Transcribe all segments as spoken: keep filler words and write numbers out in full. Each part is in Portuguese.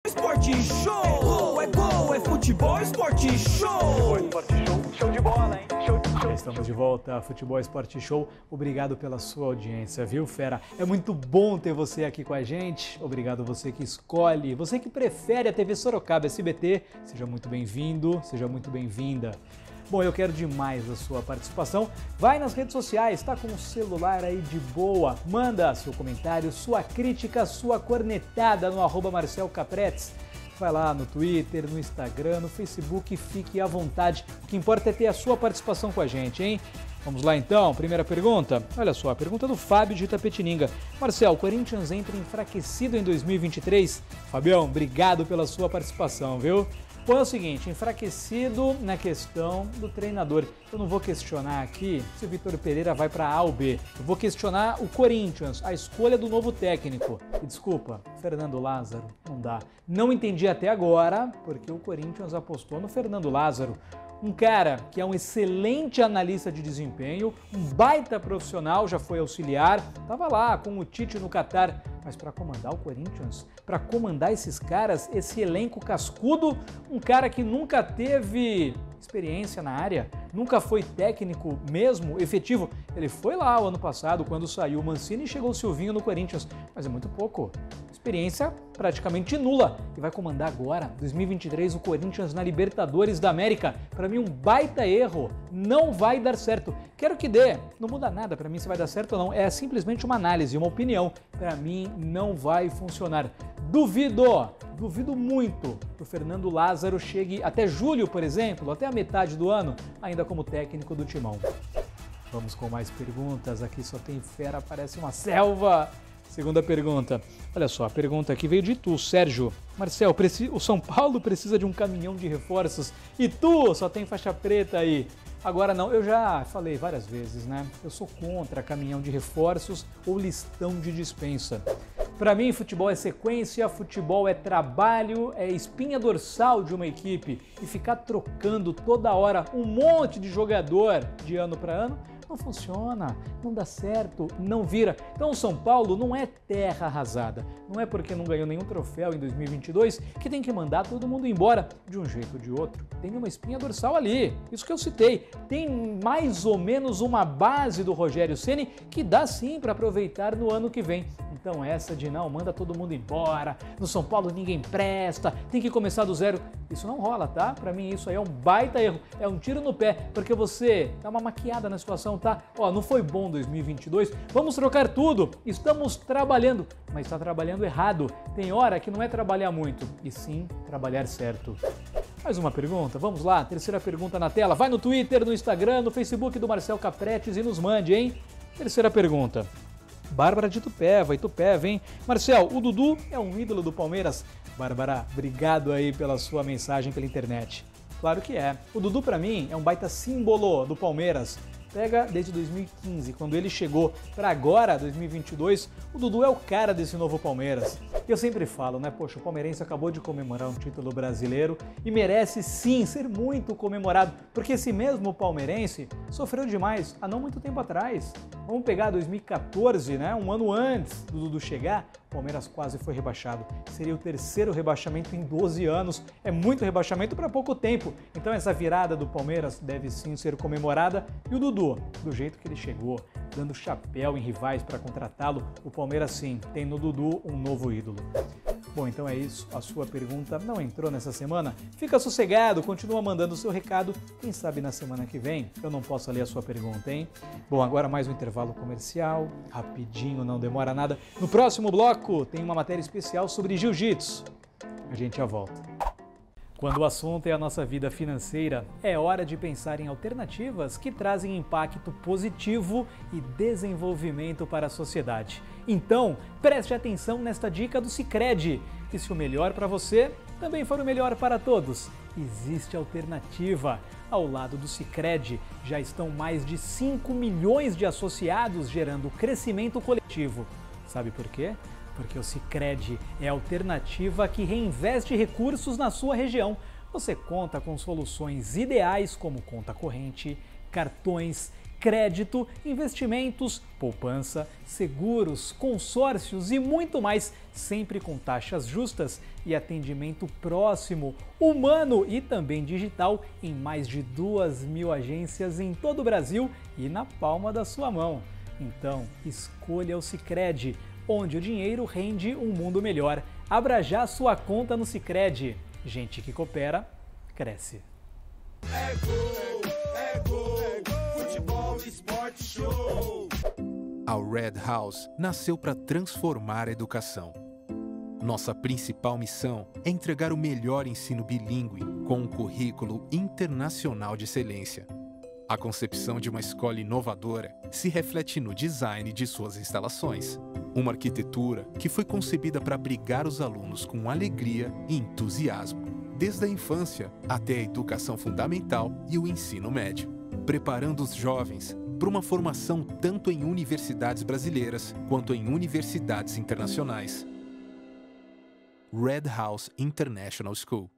Esporte Show! É gol, é gol, é futebol, esporte show! Esporte Show, show de bola, hein? Show, show. Estamos de volta, Futebol Esporte Show. Obrigado pela sua audiência, viu, fera? É muito bom ter você aqui com a gente. Obrigado você que escolhe, você que prefere a T V Sorocaba S B T. Seja muito bem-vindo, seja muito bem-vinda. Bom, eu quero demais a sua participação. Vai nas redes sociais, tá com o celular aí de boa. Manda seu comentário, sua crítica, sua cornetada no arroba Marcel Capretes. Vai lá no Twitter, no Instagram, no Facebook, fique à vontade. O que importa é ter a sua participação com a gente, hein? Vamos lá então, primeira pergunta. Olha só, a pergunta do Fábio de Itapetininga. Marcel, o Corinthians entra enfraquecido em dois mil e vinte e três? Fabião, obrigado pela sua participação, viu? Bom, é o seguinte, enfraquecido na questão do treinador. Eu não vou questionar aqui se o Vitor Pereira vai para A ou B. Eu vou questionar o Corinthians, a escolha do novo técnico. E desculpa, Fernando Lázaro, não dá. Não entendi até agora porque o Corinthians apostou no Fernando Lázaro. Um cara que é um excelente analista de desempenho, um baita profissional, já foi auxiliar, estava lá com o Tite no Catar, mas para comandar o Corinthians, para comandar esses caras, esse elenco cascudo, um cara que nunca teve experiência na área, nunca foi técnico mesmo, efetivo. Ele foi lá o ano passado, quando saiu o Mancini e chegou o Silvinho no Corinthians, mas é muito pouco. Experiência praticamente nula. E vai comandar agora, dois mil e vinte e três, o Corinthians na Libertadores da América. Para mim, um baita erro. Não vai dar certo. Quero que dê. Não muda nada para mim se vai dar certo ou não. É simplesmente uma análise, uma opinião. Para mim, não vai funcionar. Duvido, duvido muito que o Fernando Lázaro chegue até julho, por exemplo, até a metade do ano, ainda como técnico do Timão. Vamos com mais perguntas. Aqui só tem fera, parece uma selva. Segunda pergunta. Olha só, a pergunta aqui veio de tu, Sérgio. Marcel, o São Paulo precisa de um caminhão de reforços e tu só tem faixa preta aí. Agora não, eu já falei várias vezes, né? Eu sou contra caminhão de reforços ou listão de dispensa. Para mim, futebol é sequência, futebol é trabalho, é espinha dorsal de uma equipe. E ficar trocando toda hora um monte de jogador de ano para ano não funciona, não dá certo, não vira. Então o São Paulo não é terra arrasada. Não é porque não ganhou nenhum troféu em dois mil e vinte e dois que tem que mandar todo mundo embora de um jeito ou de outro. Tem uma espinha dorsal ali, isso que eu citei. Tem mais ou menos uma base do Rogério Ceni que dá sim para aproveitar no ano que vem. Então essa de não, manda todo mundo embora, no São Paulo ninguém presta, tem que começar do zero. Isso não rola, tá? Para mim isso aí é um baita erro, é um tiro no pé, porque você dá uma maquiada na situação, tá? Ó, não foi bom dois mil e vinte e dois, vamos trocar tudo, estamos trabalhando, mas está trabalhando errado. Tem hora que não é trabalhar muito, e sim trabalhar certo. Mais uma pergunta, vamos lá, terceira pergunta na tela, vai no Twitter, no Instagram, no Facebook do Marcel Capretes e nos mande, hein? Terceira pergunta. Bárbara de Itupeva, Itupeva, hein? Marcel, o Dudu é um ídolo do Palmeiras? Bárbara, obrigado aí pela sua mensagem pela internet. Claro que é. O Dudu, pra mim, é um baita símbolo do Palmeiras. Pega desde dois mil e quinze, quando ele chegou para agora, dois mil e vinte e dois, o Dudu é o cara desse novo Palmeiras. Eu sempre falo, né? Poxa, o palmeirense acabou de comemorar um título brasileiro e merece sim ser muito comemorado, porque esse mesmo palmeirense sofreu demais há não muito tempo atrás. Vamos pegar dois mil e quatorze, né? Um ano antes do Dudu chegar, o Palmeiras quase foi rebaixado. Seria o terceiro rebaixamento em doze anos. É muito rebaixamento para pouco tempo. Então essa virada do Palmeiras deve sim ser comemorada. E o Dudu, do jeito que ele chegou, dando chapéu em rivais para contratá-lo, o Palmeiras sim tem no Dudu um novo ídolo. Bom, então é isso. A sua pergunta não entrou nessa semana? Fica sossegado, continua mandando o seu recado. Quem sabe na semana que vem eu não posso ler a sua pergunta, hein? Bom, agora mais um intervalo comercial, rapidinho, não demora nada. No próximo bloco tem uma matéria especial sobre jiu-jitsu. A gente já volta. Quando o assunto é a nossa vida financeira, é hora de pensar em alternativas que trazem impacto positivo e desenvolvimento para a sociedade. Então, preste atenção nesta dica do Sicredi, que se o melhor para você também for o melhor para todos, existe alternativa. Ao lado do Sicredi já estão mais de cinco milhões de associados gerando crescimento coletivo. Sabe por quê? Porque o Sicredi é a alternativa que reinveste recursos na sua região. Você conta com soluções ideais como conta corrente, cartões, crédito, investimentos, poupança, seguros, consórcios e muito mais, sempre com taxas justas e atendimento próximo, humano e também digital em mais de duas mil agências em todo o Brasil e na palma da sua mão. Então, escolha o Sicredi, onde o dinheiro rende um mundo melhor. Abra já sua conta no Sicredi. Gente que coopera, cresce. É gol, é gol, é gol. Futebol Esporte Show. A Red House nasceu para transformar a educação. Nossa principal missão é entregar o melhor ensino bilíngue com um currículo internacional de excelência. A concepção de uma escola inovadora se reflete no design de suas instalações. Uma arquitetura que foi concebida para abrigar os alunos com alegria e entusiasmo, desde a infância até a educação fundamental e o ensino médio, preparando os jovens para uma formação tanto em universidades brasileiras quanto em universidades internacionais. Red House International School.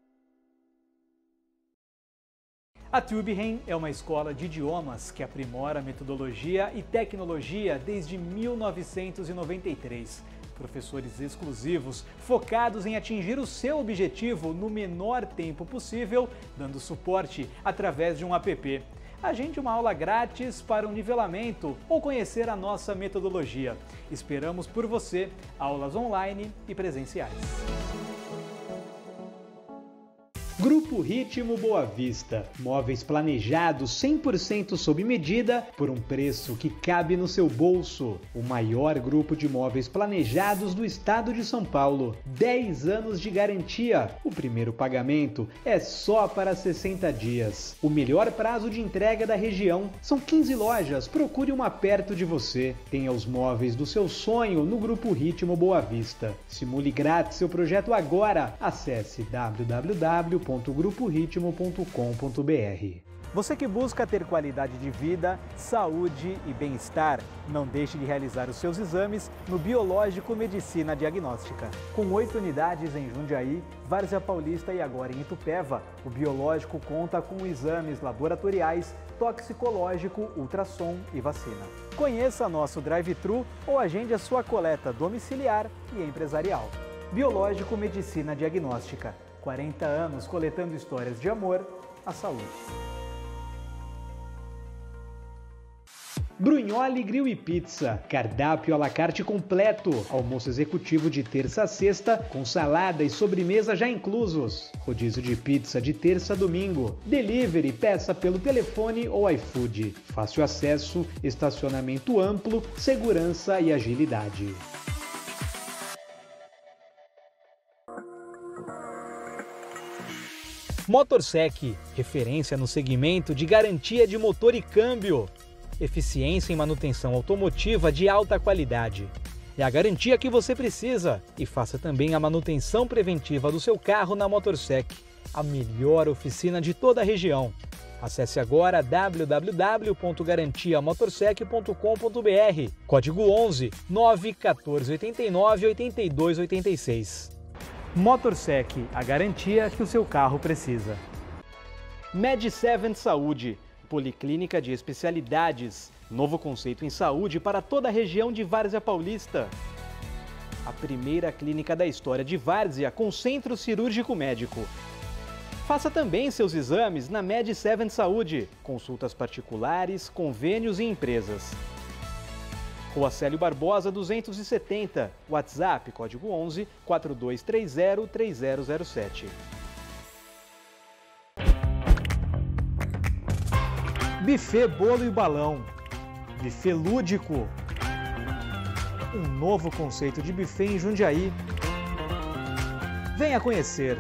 A Tübingen é uma escola de idiomas que aprimora metodologia e tecnologia desde mil novecentos e noventa e três. Professores exclusivos, focados em atingir o seu objetivo no menor tempo possível, dando suporte através de um app. Agende uma aula grátis para um nivelamento ou conhecer a nossa metodologia. Esperamos por você, aulas online e presenciais. Grupo Ritmo Boa Vista. Móveis planejados cem por cento sob medida por um preço que cabe no seu bolso. O maior grupo de móveis planejados do estado de São Paulo. dez anos de garantia. O primeiro pagamento é só para sessenta dias. O melhor prazo de entrega da região. São quinze lojas. Procure uma perto de você. Tenha os móveis do seu sonho no Grupo Ritmo Boa Vista. Simule grátis seu projeto agora. Acesse w w w ponto grupo ritmo ponto com ponto b r. Você que busca ter qualidade de vida, saúde e bem-estar, não deixe de realizar os seus exames no Biológico Medicina Diagnóstica. Com oito unidades em Jundiaí, Várzea Paulista e agora em Itupeva, o Biológico conta com exames laboratoriais, toxicológico, ultrassom e vacina. Conheça nosso drive-thru ou agende a sua coleta domiciliar e empresarial. Biológico Medicina Diagnóstica. quarenta anos coletando histórias de amor à saúde. Brunholi Grill e Pizza. Cardápio à la carte completo. Almoço executivo de terça a sexta, com salada e sobremesa já inclusos. Rodízio de pizza de terça a domingo. Delivery, peça pelo telefone ou iFood. Fácil acesso, estacionamento amplo, segurança e agilidade. Motorsec, referência no segmento de garantia de motor e câmbio. Eficiência em manutenção automotiva de alta qualidade. É a garantia que você precisa. E faça também a manutenção preventiva do seu carro na Motorsec, a melhor oficina de toda a região. Acesse agora w w w ponto garantia motorsec ponto com ponto b r. Código onze nove um quatro oito nove oito dois oito seis. Motorsec, a garantia que o seu carro precisa. Med sete Saúde, policlínica de especialidades. Novo conceito em saúde para toda a região de Várzea Paulista. A primeira clínica da história de Várzea com centro cirúrgico médico. Faça também seus exames na Med sete Saúde. Consultas particulares, convênios e empresas. Rua Célio Barbosa duzentos e setenta, WhatsApp código onze quatro dois três zero três zero zero sete. Buffet Bolo e Balão. Buffet lúdico. Um novo conceito de buffet em Jundiaí. Venha conhecer.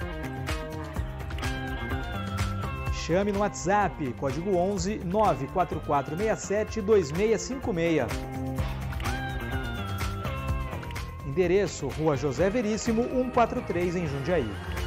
Chame no WhatsApp código onze nove quatro quatro seis sete dois seis cinco seis. Endereço, Rua José Veríssimo, cento e quarenta e três, em Jundiaí.